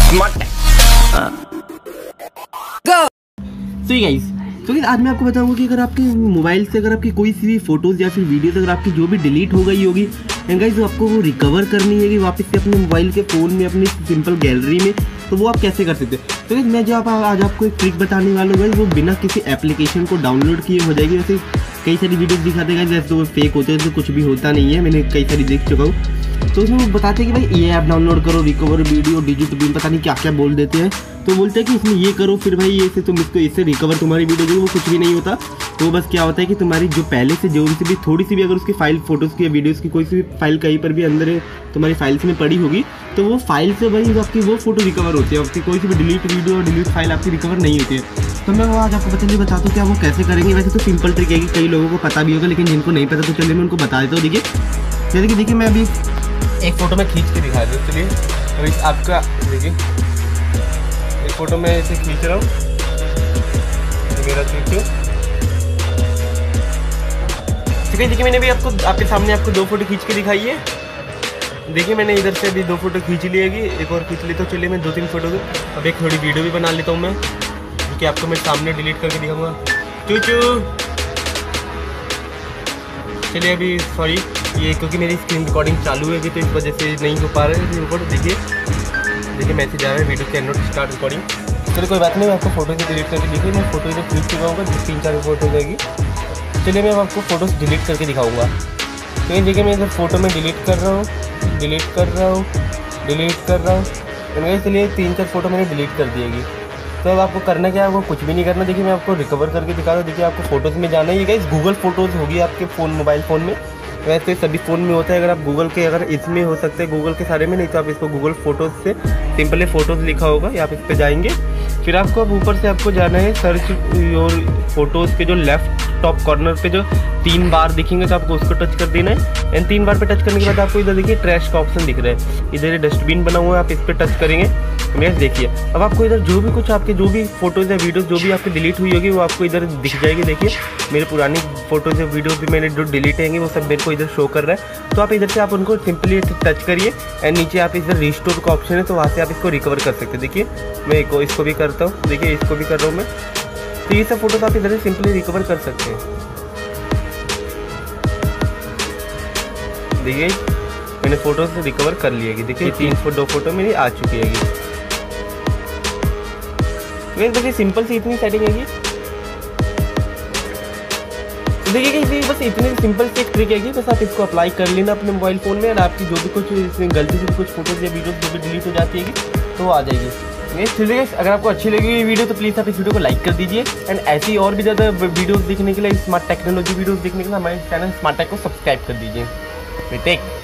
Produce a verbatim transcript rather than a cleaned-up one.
smartek। तो ये गाइस, तो आज मैं आपको बताऊंगा कि अगर आपके मोबाइल से अगर आपकी कोई सी भी फोटोज़ या फिर वीडियोस अगर आपकी जो भी डिलीट हो गई होगी गाइस, तो आपको वो रिकवर करनी है कि वापस से अपने मोबाइल के फ़ोन में अपनी सिंपल गैलरी में, तो वो आप कैसे कर सकते हैं। तो गाइस मैं जो आप आज आपको एक ट्रिक बताने वाला हूँ गाइस, वो बिना किसी एप्लीकेशन को डाउनलोड किए हो जाएगी। वैसे कई सारी वीडियोस दिखाते हैं जैसे वो फेक होते हैं, तो कुछ भी होता नहीं है, मैंने कई सारी देख चुका हूँ। तो उसमें वो बताते हैं कि भाई ये ऐप डाउनलोड करो, रिकवर वीडियो डिजिट बीम, पता नहीं क्या क्या बोल देते हैं। तो बोलते हैं कि इसमें ये करो, फिर भाई ये से तुम इसको इससे रिकवर तुम्हारी वीडियो जो वो कुछ भी नहीं होता। तो बस क्या होता है कि तुम्हारी जो पहले से जो उनसे भी थोड़ी सी भी अगर उसकी फाइल फोटोज़ की या वीडियोज़ की कोई सी भी फाइल कहीं पर भी अंदर तुम्हारी फाइल्स में पड़ी होगी, तो वो फाइल से भाई आपकी वो फोटो रिकवर होती है, आपकी कोई सी भी डिलीट वीडियो और डिलीट फाइल आपकी रिकवर नहीं होती है। तो मैं वो आज आपको बताइए बताता हूँ क्या वो कैसे करेंगे। वैसे तो सिंपल ट्रिक है कि कई लोगों को पता भी होगा, लेकिन जिनको नहीं पता तो चलिए मैं उनको बता देता हूँ। देखिए जैसे कि देखिए मैं अभी एक फ़ोटो में खींच के दिखा दूँ। चलिए अभी आपका देखिए एक फ़ोटो में ऐसे खींच रहा हूँ, मेरा खींचो। ठीक है, देखिए मैंने भी आपको आपके सामने आपको दो फोटो खींच के दिखाई है। देखिए मैंने इधर से अभी दो फोटो खींच लिएगी, एक और खींच ली। तो चलिए मैं दो तीन फोटो अब एक थोड़ी वीडियो भी बना लेता हूँ मैं, क्योंकि आपको मैं सामने डिलीट करके दिखाऊंगा। चू चलिए अभी सॉरी ये क्योंकि मेरी स्क्रीन रिकॉर्डिंग चालू है अभी, तो इस वजह से नहीं हो पा रहा है रिकॉर्ड। देखिए देखिए मैसेज आ रहा है, video can not start recording. चलिए कोई बात नहीं, मैं आपको फोटो से डिलीट करके देखिए मैं फोटो इधर खींच चुका हूँ, तीन चार फोटो हो जाएगी। चलिए मैं आपको फोटोज डिलीट करके दिखाऊंगा। तो ये देखिए मैं इधर फोटो में डिलीट कर रहा हूँ, डिलीट कर रहा हूँ, डिलीट कर रहा हूँ। तो मेरे चलिए तीन चार फोटो मैंने डिलीट कर दिएगी। तो अब आपको करना क्या है, वो कुछ भी नहीं करना। देखिए मैं आपको रिकवर करके दिखा रहा हूँ। देखिए आपको फोटोज़ में जाना है, ये गाइस गूगल फोटोज़ होगी आपके फ़ोन मोबाइल फ़ोन में। वैसे सभी फ़ोन में होता है, अगर आप गूगल के अगर इसमें हो सकते हैं गूगल के सारे में, नहीं तो आप इसको गूगल फोटोज़ से सिंपली फ़ोटोज़ लिखा होगा, या आप इस पर जाएंगे। फिर आपको अब ऊपर से आपको जाना है सर्च योर फोटोज़ के जो लेफ्ट टॉप कॉर्नर पे जो तीन बार दिखेंगे, तो आपको उसको टच कर देना है। एंड तीन बार पे टच करने के बाद आपको इधर देखिए ट्रैश का ऑप्शन दिख रहा है, इधर डस्टबिन बना हुआ है, आप इस पर टच करेंगे। मैं देखिए अब आपको इधर जो भी कुछ आपके जो भी फोटोज़ या वीडियोज़ जो भी आपकी डिलीट हुई होगी वो आपको इधर दिख जाएगी। देखिए मेरे पुरानी फोटोज़ या वीडियोज़ भी मैंने जो डिलीट होंगे वो सब मेरे को इधर शो कर रहा है। तो आप इधर से आप उनको सिंपली टच करिए एंड नीचे आप इधर रिस्टोर का ऑप्शन है, तो वहाँ से आप इसको रिकवर कर सकते हैं। देखिए मैं इसको इसको भी करता हूँ, देखिए इसको भी कर रहा हूँ मैं। तो ये सब फोटोज़ आप इधर से सिंपली रिकवर कर सकते हैं। देखिए मैंने फोटोज़ रिकवर कर लिएगी। देखिए तीन सौ दो फोटो मेरी आ चुकी है। देखिए सिंपल सी इतनी सेटिंग है। तो देखिए कि बस इतनी सिंपल सी एक ट्रिक है, बस आप इसको अप्लाई कर लेना अपने मोबाइल फ़ोन में, और आपकी जो भी कुछ इसमें गलती से कुछ फोटोज़ या वीडियोज़ जो भी डिलीट हो जाती है तो वो आ जाएगी। चलिए अगर आपको अच्छी लगी ये वीडियो तो प्लीज़ आप इस वीडियो को लाइक कर दीजिए। एंड ऐसी और भी ज़्यादा वीडियोज़ देखने के लिए, स्मार्ट टेक्नोलॉजी वीडियोज़ देखने के लिए हमारे चैनल स्मार्टेक को सब्सक्राइब कर दीजिए। टेक